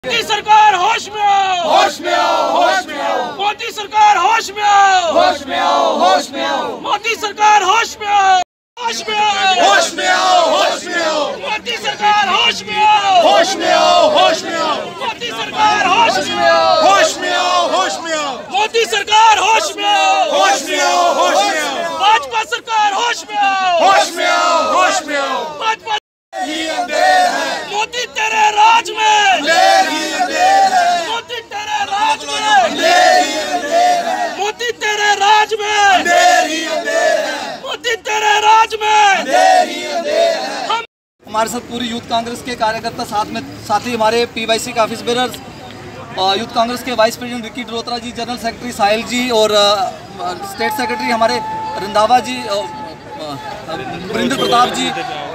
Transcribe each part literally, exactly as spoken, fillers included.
मोदी सरकार होश में आओ, होश में आओ, होश में आओ। मोदी सरकार होश में आओ, होश में आओ, होश में आओ। मोदी सरकार होश में आओ, होश में आओ, होश में आओ, होश में आओ। मोदी सरकार होश में आओ, होश में आओ, होश में आओ। मोदी सरकार होश में आओ, होश में आओ, होश में आओ। मोदी सरकार होश में आओ, होश में आओ, होश में आओ। भाजपा सरकार होश में आओ, होश में आओ, होश में आओ। भाजपा ही अंधेर है, मोदी तेरे राज में, अंधेर ही अंधेर है, मोदी तेरे राज में, अंधेर ही अंधेर है, मोदी तेरे राज में, अंधेर ही अंधेर है, मोदी तेरे राज में, अंधेर ही अंधेर है। हम हमारे साथ पूरी यूथ कांग्रेस के कार्यकर्ता साथ में साथी हमारे पीवाईसी के ऑफिस बेरर्स, यूथ कांग्रेस के vice president Vicky Darotra ji, general secretary Sahil ji और स्टेट सेक्रेटरी हमारे रंधावा जी, वरिंदर प्रताप जी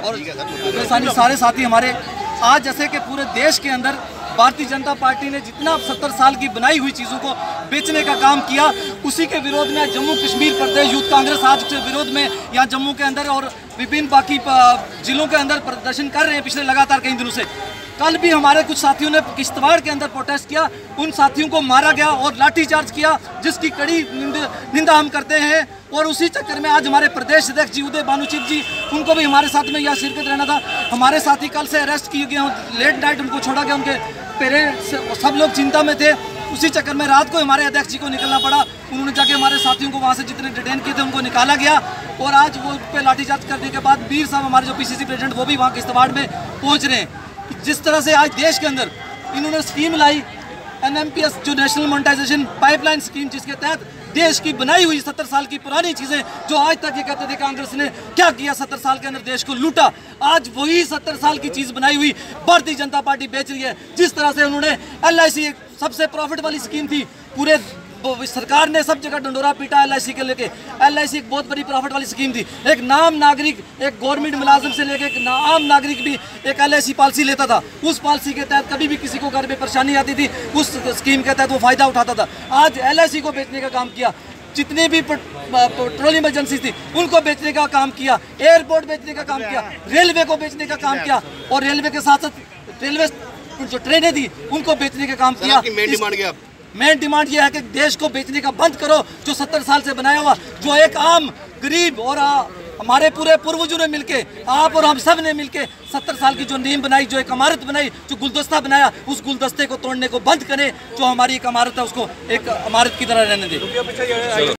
और सारे साथी हमारे। आज जैसे कि पूरे देश के अंदर भारतीय जनता पार्टी ने जितना सत्तर साल की बनाई हुई चीज़ों को बेचने का काम किया, उसी के विरोध में जम्मू कश्मीर प्रदेश यूथ कांग्रेस आज के विरोध में यहाँ जम्मू के अंदर और विभिन्न बाकी जिलों के अंदर प्रदर्शन कर रहे हैं पिछले लगातार कई दिनों से। कल भी हमारे कुछ साथियों ने किश्तवाड़ के अंदर प्रोटेस्ट किया, उन साथियों को मारा गया और लाठीचार्ज किया, जिसकी कड़ी निंदा हम करते हैं। और उसी चक्कर में आज हमारे प्रदेश अध्यक्ष जी उदय भानुचित जी, उनको भी हमारे साथ में यहाँ शिरकत रहना था। हमारे साथी कल से अरेस्ट किए गए, लेट नाइट उनको छोड़ा गया, उनके पेरेंट्स सब लोग चिंता में थे। उसी चक्कर में रात को हमारे अध्यक्ष जी को निकलना पड़ा, उन्होंने जाके हमारे साथियों को वहाँ से जितने डिटेन किए थे उनको निकाला गया। और आज वो पे लाठीचार्ज करने के बाद वीर साहब हमारे जो पीसीसी प्रेसिडेंट वो भी वहाँ किश्तवाड़ में पहुँच रहे हैं। जिस तरह से आज देश के अंदर इन्होंने स्कीम लाई एनएमपीएस, जो नेशनल मोनेटाइजेशन पाइपलाइन स्कीम, जिसके तहत देश की बनाई हुई सत्तर साल की पुरानी चीज़ें जो आज तक ये कहते थे कांग्रेस ने क्या किया सत्तर साल के अंदर देश को लूटा, आज वही सत्तर साल की चीज़ बनाई हुई भारतीय जनता पार्टी बेच रही है। जिस तरह से उन्होंने एल आई सी सबसे प्रॉफिट वाली स्कीम थी, पूरे सरकार ने सब जगह डंडोरा पीटा एल आई सी के लेके। एल आई सी एक बहुत बड़ी प्रॉफिट वाली स्कीम थी, एक नाम नागरिक, एक गवर्नमेंट मुलाजिम से लेके एक आम नागरिक भी एक एल आई सी पॉलिसी लेता था। उस पॉलिसी के तहत कभी भी किसी को घर में परेशानी आती थी, उस स्कीम के तहत वो फायदा उठाता था। आज एल आई सी को बेचने का काम किया, जितने भी पेट्रोलियम एजेंसी थी उनको बेचने का काम किया, एयरपोर्ट बेचने का काम किया, रेलवे को बेचने का काम किया, और रेलवे के साथ साथ रेलवे जो ट्रेनें थी उनको बेचने का काम किया। मेन डिमांड क्या? मेन डिमांड ये है कि देश को बेचने का बंद करो, जो सत्तर साल से बनाया हुआ, जो एक आम गरीब और आ, हमारे पूरे पूर्वजों ने मिलके, आप और हम सब ने मिलके सत्तर साल की जो नींव बनाई, जो एक इमारत बनाई, जो गुलदस्ता बनाया, उस गुलदस्ते को तोड़ने को बंद करें। जो हमारी एक इमारत है उसको एक इमारत की तरह रहने दें।